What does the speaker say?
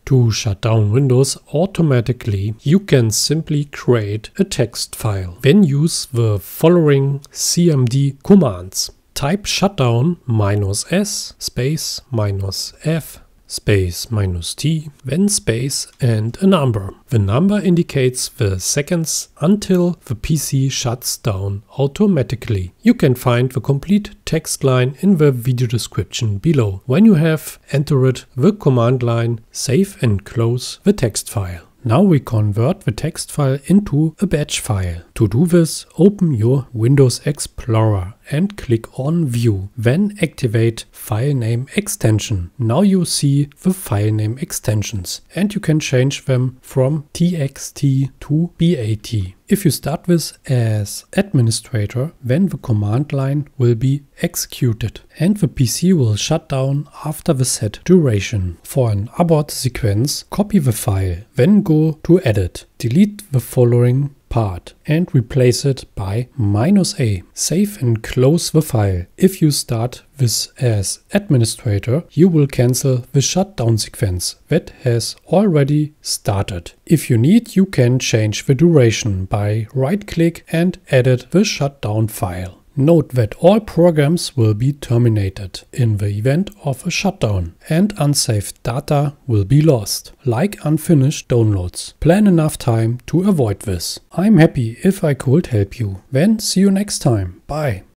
To shut down Windows automatically, you can simply create a text file. Then use the following CMD commands. Type shutdown -s space -f space -t, then space and a number. The number indicates the seconds until the PC shuts down automatically. You can find the complete text line in the video description below. When you have entered the command line, save and close the text file. Now we convert the text file into a batch file. To do this, open your Windows Explorer and click on View. Then activate File Name Extension. Now you see the file name extensions and you can change them from txt to bat. If you start this as administrator, then the command line will be executed and the PC will shut down after the set duration. For an abort sequence, copy the file, then go to Edit, delete the following part and replace it by -a. Save and close the file. If you start this as administrator, you will cancel the shutdown sequence that has already started. If you need, you can change the duration by right-click and edit the shutdown file. Note that all programs will be terminated in the event of a shutdown and unsaved data will be lost, like unfinished downloads. Plan enough time to avoid this. I'm happy if I could help you. Then see you next time. Bye.